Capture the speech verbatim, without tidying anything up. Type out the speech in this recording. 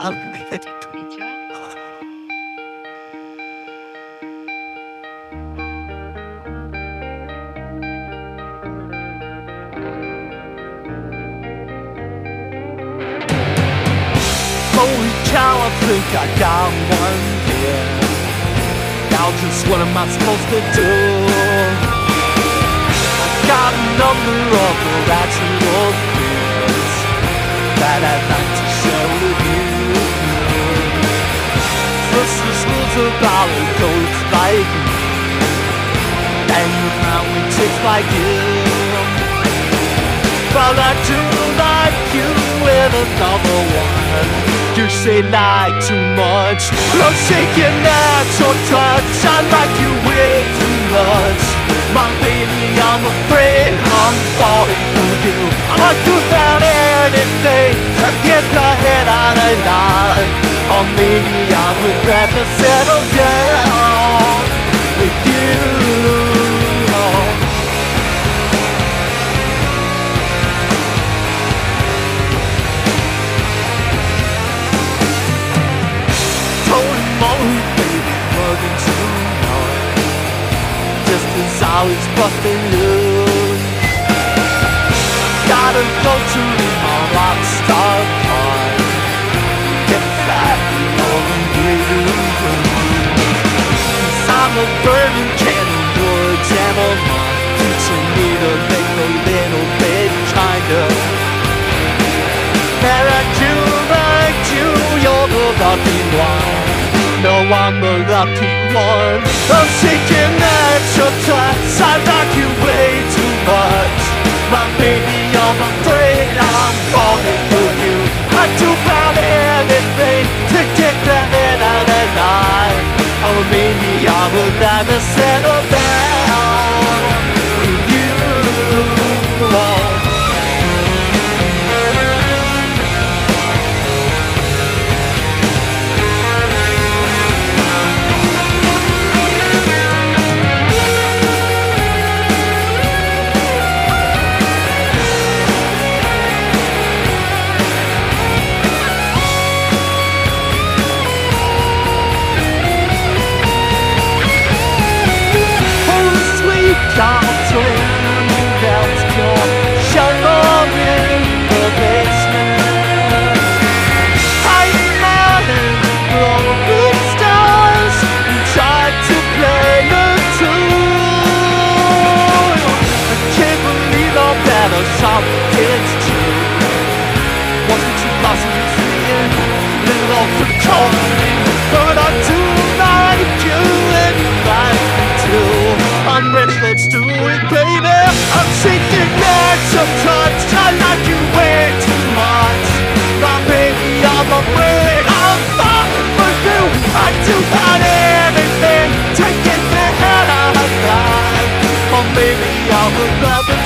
I'm Holy cow, I think I got one here. Now just what am I supposed to do? I got a number of irrational fears that I'd like to share with you. First the schools about a ghost like me, and the mountain chicks like you. But I do like you with another one. You say like too much. I'm shaking at your touch. I like you way too much. My baby, I'm afraid I'm falling for you. I'd do about anything to get the head out of line. Or maybe I would rather settle down with you. I was busting loose. Gotta go to my rockstar car. Get back over you. Cause I'm a burning can of wood, and a mom teaching me to make a little bit kinder. And I do like you, you're the lucky one. No, I'm the lucky one. I'm shaking at your touch. I like you way too much. My baby, I'm afraid I'm falling for you. I'd do about anything to get the head out of line. Or maybe I would rather settle down with you. Oh. Something's true. Wasn't too lost in seeing little off the calling. But I do like you and you like me too. I'm ready, let's do it, baby. I'm shaking at your touch. I like you way too much. My baby, I'm afraid I'm falling for you. I do about anything to get the hell out of line. Or maybe I would rather